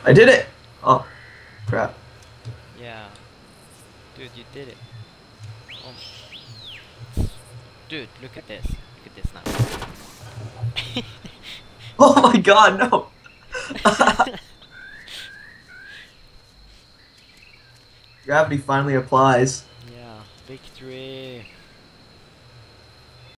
I did it! Oh, crap. Yeah. Dude, you did it. Oh. Dude, look at this. Look at this now. Oh my god, no! Gravity finally applies. Yeah, victory.